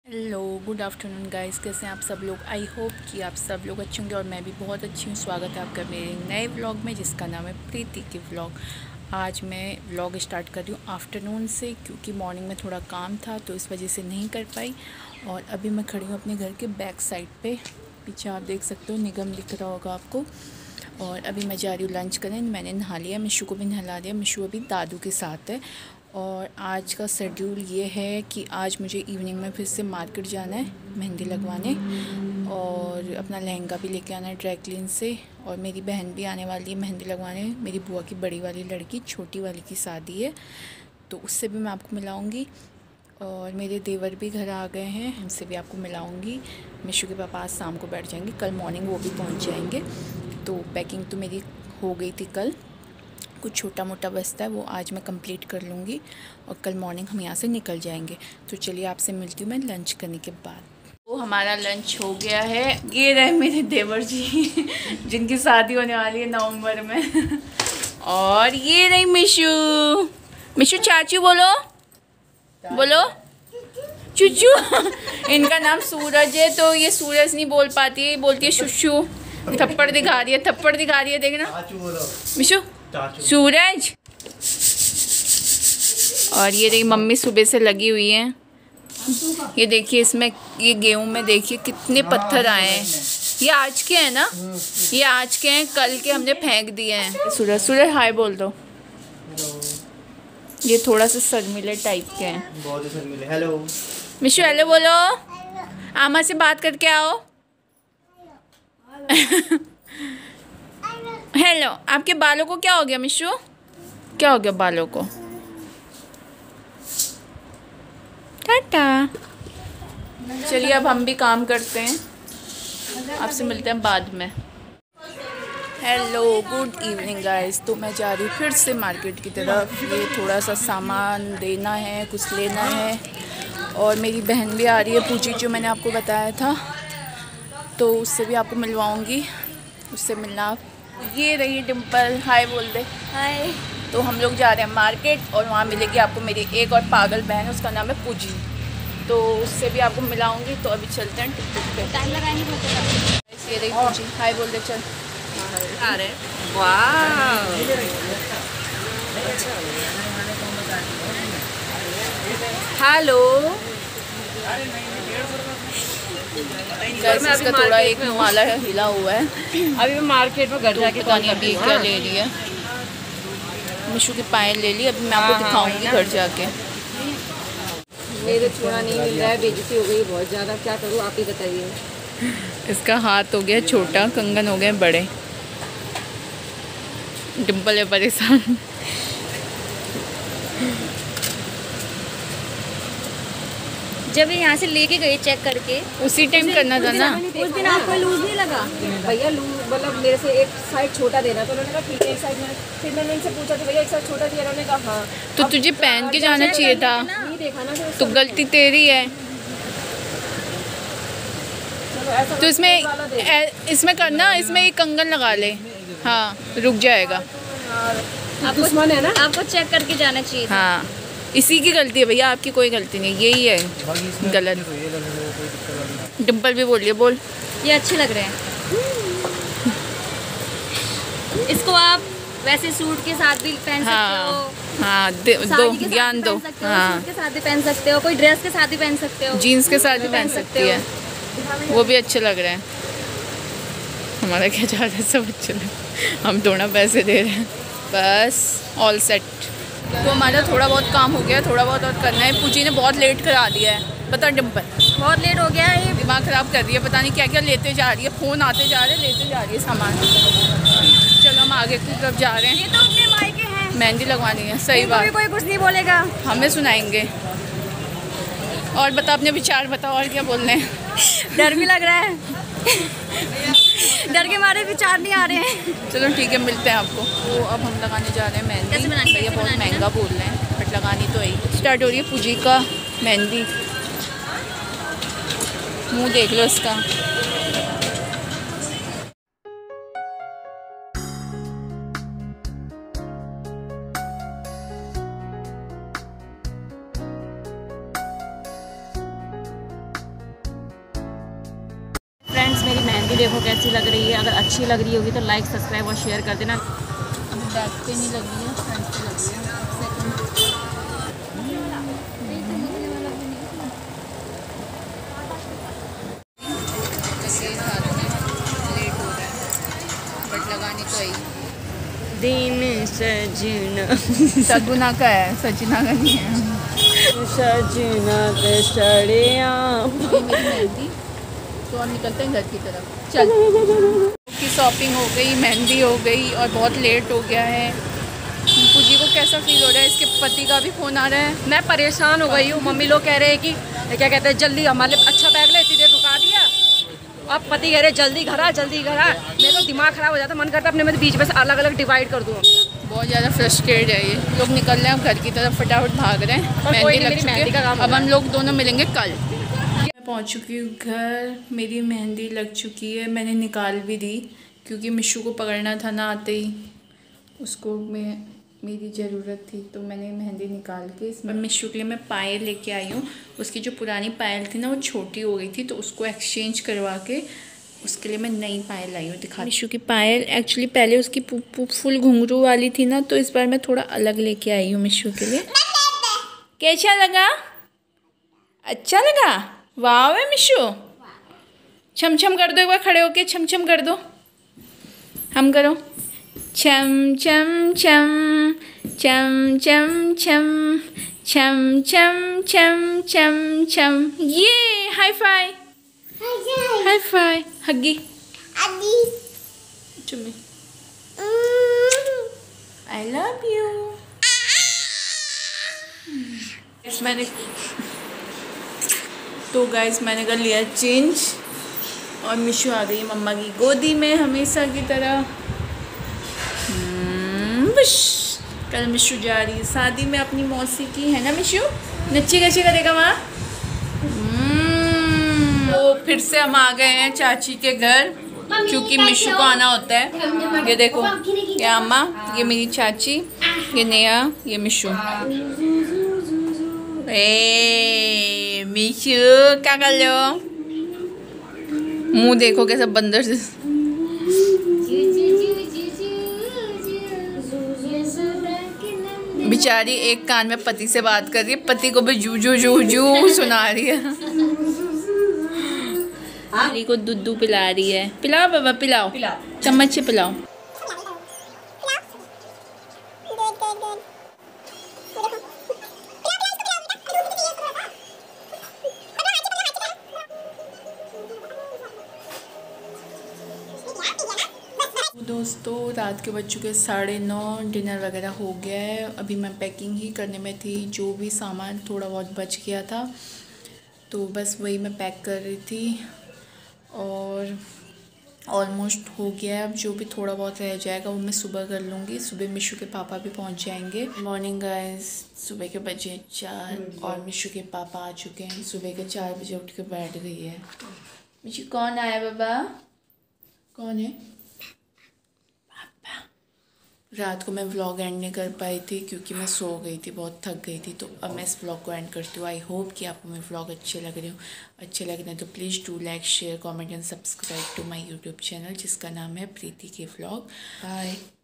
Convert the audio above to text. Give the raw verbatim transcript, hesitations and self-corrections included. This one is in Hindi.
हेलो गुड आफ्टरनून गाइस, कैसे हैं आप सब लोग। आई होप कि आप सब लोग अच्छे होंगे और मैं भी बहुत अच्छी हूँ। स्वागत है आपका मेरे नए व्लॉग में जिसका नाम है प्रीति की व्लॉग। आज मैं व्लॉग स्टार्ट कर रही हूँ आफ्टरनून से, क्योंकि मॉर्निंग में थोड़ा काम था तो इस वजह से नहीं कर पाई। और अभी मैं खड़ी हूँ अपने घर के बैक साइड पे, पीछे आप देख सकते हो निगम दिख रहा होगा आपको। और अभी मैं जा रही हूँ लंच करने। मैंने नहा लिया, मिशू को भी नहला दिया। मिशू अभी दादू के साथ है। और आज का शेड्यूल ये है कि आज मुझे इवनिंग में फिर से मार्केट जाना है मेहंदी लगवाने, और अपना लहंगा भी लेके आना है ड्राई क्लीन से। और मेरी बहन भी आने वाली है मेहंदी लगवाने, मेरी बुआ की बड़ी वाली लड़की, छोटी वाली की शादी है तो उससे भी मैं आपको मिलाऊंगी। और मेरे देवर भी घर आ गए हैं, उनसे भी आपको मिलाऊंगी। मिशू के पापा आज शाम को बैठ जाएंगे, कल मॉर्निंग वो भी पहुंच जाएंगे। तो पैकिंग तो मेरी हो गई थी कल, कुछ छोटा मोटा बचता है वो आज मैं कंप्लीट कर लूँगी और कल मॉर्निंग हम यहाँ से निकल जाएंगे। तो चलिए आपसे मिलती हूँ मैं लंच करने के बाद। तो हमारा लंच हो गया है। ये रहे मेरे देवर जी जिनकी शादी होने वाली है नवंबर में। और ये रही मिशू। मिशू चाचू बोलो, बोलो चुचू। इनका नाम सूरज है तो ये सूरज नहीं बोल पाती है, बोलती है शुशु। थप्पड़ दिखा रही है, थप्पड़ दिखा रही है, देखना मिशू। सूरज। और ये देखिए मम्मी सुबह से लगी हुई है। ये देखिए इसमें, ये गेहूं में देखिए कितने पत्थर आए हैं। ये आज के हैं ना, ये आज के हैं, कल के हमने फेंक दिए हैं। सूरज, सूरज हाय बोल दो। ये थोड़ा सा शर्मीले टाइप के हैं, बहुत शर्मीले। हेलो मिशू, हेलो बोलो। आमा से बात करके आओ। हेलो। आपके बालों को क्या हो गया मिशू, क्या हो गया बालों को। टाटा। चलिए अब हम भी काम करते हैं, आपसे मिलते हैं बाद में। Hello good evening guys. तो मैं जा रही हूँ फिर से मार्केट की तरफ। ये थोड़ा सा सामान देना है, कुछ लेना है। और मेरी बहन भी आ रही है पूजी, जो मैंने आपको बताया था, तो उससे भी आपको मिलवाऊंगी। उससे मिलना। ये रही डिम्पल, हाय बोल दे। हाय। तो हम लोग जा रहे हैं मार्केट और वहाँ मिलेगी आपको मेरी एक और पागल बहन, उसका नाम है पूजी, तो उससे भी आपको मिलाऊंगी। तो अभी चलते हैं टिकटॉक पे। टाइम लगाएंगे। ये रही पूजी, हाय बोल दे। चल आ रहे। वाह हेलो। में इसका थोड़ा एक माला हिला हुआ है। अभी मैं मार्केट में घर जाके पता नहीं अभी क्या ले रही है। मिशू की पायल ले ली, अभी मैं आपको दिखाऊंगी घर जाके। मेरे चूड़ा नहीं मिल रहा है, बेइज्जती हो गई बहुत ज़्यादा, क्या करूँ आप ही बताइए। इसका हाथ हो गया छोटा, कंगन हो गए बड़े। डिम्पल है परेशान। जब यहाँ से लेके गए चेक करके, उसी टाइम करना था ना। उस दिन आपको लूज नहीं लगा भैया? लूज मतलब मेरे से एक साइड छोटा देना, तो उन्होंने कहा ठीक है एक साइड में। फिर मैंने इनसे पूछा कि भैया एक साइड छोटा दिया, उन्होंने कहा हाँ। तो तुझे पहन के जाना चाहिए था, नहीं देखा ना, तो गलती तेरी है। तो इसमें इसमें करना, इसमें एक कंगन लगा ले, हाँ रुक जाएगा। आपको है ना, आपको चेक करके जाना चाहिए। हाँ इसी की गलती है भैया, आपकी कोई गलती नहीं, यही है गलत। डिम्पल भी बोलिए, बोल। ये अच्छे लग रहे हैं। इसको आप वैसे सूट के साथ भी पहन हाँ, सकते हो। हाँ दे, दो ज्ञान दो। हाँ सूट के साथ भी पहन सकते हो, कोई ड्रेस के साथ भी पहन सकते हो, जीन्स के साथ भी पहन सकती है, वो भी अच्छे लग रहे हैं। हमारा क्या जा रहा है, सब अच्छे लग, हम थोड़ा पैसे दे रहे हैं बस। All set. तो हमारा थोड़ा बहुत काम हो गया, थोड़ा बहुत और करना है। पूजी ने बहुत लेट करा दिया है, बता डिम्पल। बहुत लेट हो गया है, ये दिमाग ख़राब कर रही है, पता नहीं क्या क्या लेते जा रही है। फ़ोन आते जा रहे, लेते जा रही है सामान। चलो हम आगे की तरफ जा रहे हैं। ये तो अपने मायके हैं, मेहंदी लगवानी है। सही बात, कोई कुछ नहीं बोलेगा, हमें सुनाएंगे। और बता अपने विचार बताओ, और क्या बोल रहे हैं। डर भी लग रहा है, डर के मारे विचार नहीं आ रहे हैं। चलो ठीक है, मिलते हैं आपको। तो अब हम लगाने जा रहे हैं मेहंदी। भैया बहुत महंगा बोल रहे हैं, बट लगानी तो है। स्टार्ट हो रही है पूजी का मेहंदी। मुंह देख लो इसका। मेहंदी देखो कैसी लग रही है। अगर अच्छी लग रही होगी तो लाइक सब्सक्राइब और शेयर कर देना। अभी बैक पे नहीं लगी है, फ्रंट पे लगी है। लेट हो रहा है बट लगाने तो आई। दिन सजना सगुना का है, सजना का नहीं है। सजना के सड़िया। मेरी मेहंदी तो हम निकलते हैं घर की तरफ। चल की शॉपिंग हो गई, मेहंदी हो गई और बहुत लेट हो गया है। पूजी को कैसा फील हो रहा है? इसके पति का भी फ़ोन आ रहा है। मैं परेशान हो गई हूँ। मम्मी लोग कह रहे हैं कि क्या कहते हैं जल्दी हमारे अच्छा बैग ले, इतनी देर रुका दिया। अब पति कह रहे जल्दी घर आ जल्दी घर आ। मेरा तो दिमाग खराब हो जाता, मन करता अपने में बीच में से अलग अलग डिवाइड कर दूँ। बहुत ज़्यादा फ्रस्ट्रेटेड है ये लोग। निकल रहे हैं अब घर की तरफ, फटाफट भाग रहे हैं। मेहंदी लग चुकी है, अब हम लोग दोनों मिलेंगे कल। मैं पहुंच चुकी हूँ घर, मेरी मेहंदी लग चुकी है। मैंने निकाल भी दी क्योंकि मिशू को पकड़ना था ना आते ही, उसको मैं मेरी ज़रूरत थी तो मैंने मेहंदी निकाल के इसमें मिशू के लिए मैं पायल लेके आई हूँ। उसकी जो पुरानी पायल थी ना वो छोटी हो गई थी तो उसको एक्सचेंज करवा के उसके लिए मैं नई पायल लाई हूँ। दिखा मिशू की पायल एक्चुअली पहले उसकी फुल घुंघरू वाली थी ना, तो इस बार मैं थोड़ा अलग लेके आई हूँ मिशू के लिए। कैसा लगा? अच्छा लगा? वाह है मिशू। छम छम कर दो एक बार खड़े होके, छम छम कर दो। हम करो छम छम छम छम छम छम छम छम छम छम छम। ये high five high five huggy चुम्मी। I love you. मैंने तो गाइस मैंने कर लिया चेंज और मिशू आ गई मम्मा की गोदी में हमेशा की तरह। कल मिशू जा रही है शादी में अपनी मौसी की, है ना मिशू? नच्ची कैसे करेगा वहाँ? तो फिर से हम आ गए हैं चाची के घर क्योंकि मिशू को आना होता है। ये देखो, ये अम्मा, ये मेरी चाची, ये नेहा, ये मिशू। ए मिशू क्या कर लो? मुंह देखो कैसा बंदर से। बेचारी एक कान में पति से बात कर रही है, पति को भी जू जू जू जू सुना रही है। आली को दूध पिला रही है। पिलाओ बाबा पिलाओ, चम्मच से पिलाओ। दोस्तों रात के बज चुके साढ़े नौ, डिनर वगैरह हो गया है। अभी मैं पैकिंग ही करने में थी, जो भी सामान थोड़ा बहुत बच गया था तो बस वही मैं पैक कर रही थी और ऑलमोस्ट हो गया है। अब जो भी थोड़ा बहुत रह जाएगा वो मैं सुबह कर लूँगी। सुबह मिशू के पापा भी पहुँच जाएंगे। मॉर्निंग गाइस, सुबह के बजे चार और मिशू के पापा आ चुके हैं। सुबह के चार बजे उठ के बैठ गई है। मिशू कौन आया बाबा? कौन है? रात को मैं व्लॉग एंड नहीं कर पाई थी क्योंकि मैं सो गई थी, बहुत थक गई थी। तो अब मैं इस व्लॉग को एंड करती हूँ। आई होप कि आपको मेरे व्लॉग अच्छे लग रहे हो। अच्छे लग रहे हैं तो please do like share comment and subscribe to my YouTube channel जिसका नाम है प्रीति के व्लॉग। बाय।